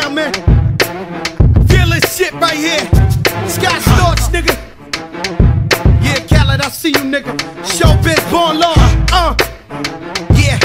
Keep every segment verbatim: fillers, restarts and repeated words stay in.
out, man. Feel this shit right here. Scott Storch, nigga. Yeah, Khaled, I see you, nigga. Showbiz, born law. Uh, yeah.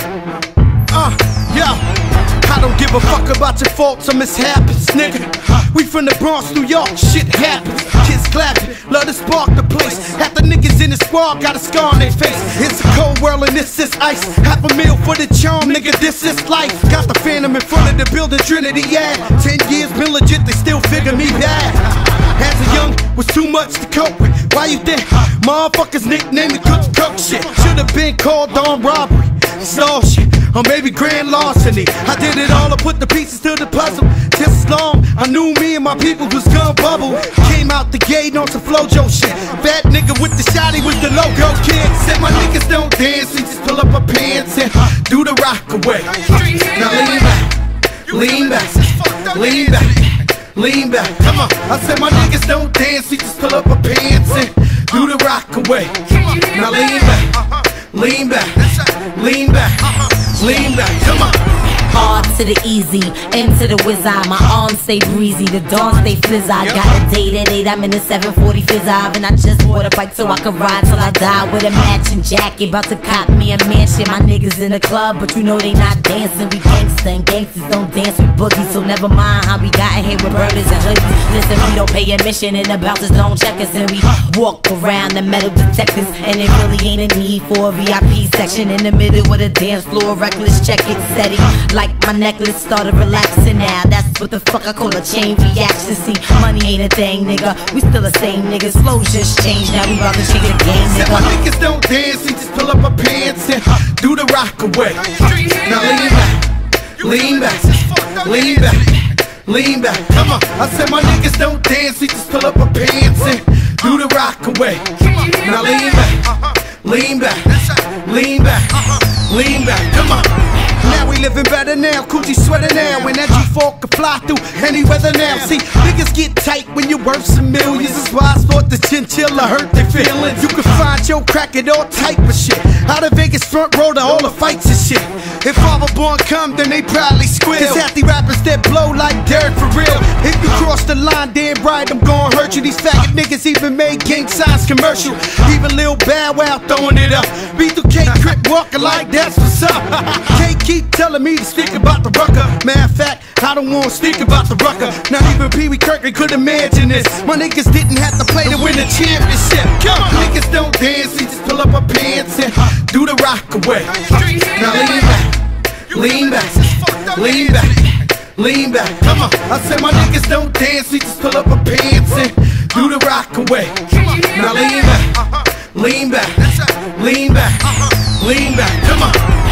Uh, yo. I don't give a fuck about your faults or mishaps, nigga. We from the Bronx, New York, shit happens. Kids clapping, love to spark the place. Half the niggas in the squad got a scar on their face. It's a cold world and this is ice. Half a meal for the charm, nigga, this is life. Got the Phantom in front of the building, Trinity, yeah. Ten years been legit, they still figure me bad. As a young, was too much to cope with. Why you think motherfuckers nicknamed me Cook Cook shit? Should've been called on robbery, stall shit, or maybe grand larceny. I did it all, I put the pieces to the puzzle. Just as long, I knew me and my people was gonna bubble. Came out the gate on some Flojo shit. Fat nigga with the shotty was the logo kid. Said my niggas don't dance, we just pull up our pants and do the rock away. Now lean back, lean back, lean back, lean back. Come on, I said my niggas don't dance, we just pull up our pants and do the rock away. Now lean back, lean back, lean back, lean back. Come on. Hard to the easy, into the whiz-eye. My arms stay breezy, the dawn stay flizz. I got a date at eight, I'm in the seven forty fizz-eye. And I just bought a bike so I can ride till I die with a matching jacket. About to cop me a mansion. My niggas in the club, but you know they not dancing. We gangsta and gangsters don't dance with boogies. So never mind how we got in here with burners and hoodies. Listen, we don't pay admission and the bouncers don't check us. And we walk around the metal detectors. And it really ain't a need for a V I P section in the middle of the dance floor. Reckless, check it, steady. Like my necklace started relaxing now. That's what the fuck I call a chain reaction. See, money ain't a thing, nigga. We still the same niggas. Flows just changed, now we about to change the game, nigga. Said my niggas don't dance, we just pull up our pants and do the rock away. Now lean back, lean back, lean back, lean back. Come on, I said my niggas don't dance, we just pull up our pants and do the rock away. Now lean back, lean back, lean back, lean back. Come on. Now we living better now, coochie sweater now. When that G four can fly through any weather now. See, niggas get tight when you're worth some millions. That's why I thought the chinchilla hurt their feelings. You can find your crack at all type of shit. Out of Vegas front row to all the fights and shit. If Father Born come, then they probably squeal. Cause half the rappers that blow like dirt for real. If you cross the line, damn right, I'm gon' hurt you. These faggot niggas even made gang signs commercial. Even Lil Bow Wow throwing it up. B two K Crip walking like that's what's up. Can't keep telling me to speak about the rucker. Matter of fact, I don't wanna speak about the rucker. Not even Pee Wee Kirkland could imagine this. My niggas didn't have to play to win the championship. Come on, niggas don't dance, we just pull up our pants and do the rock away. Now lean back, lean back, lean back, lean back. Come on, I said my niggas don't dance, we just pull up our pants and do the rock away. Now lean back, lean back, lean back, lean back. Come on.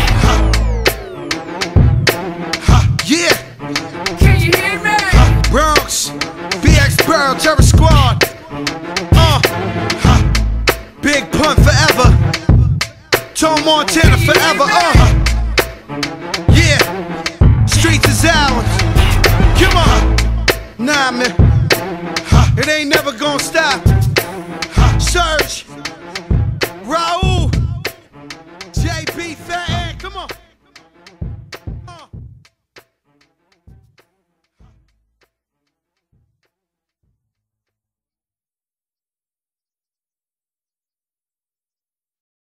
Yeah. Can you hear me? Bronx, B X Burl, Terror Squad. Uh, Big Pun forever. Tone Montana forever. Uh, yeah. Streets is ours. Come on. Nah, man. It ain't never gonna stop.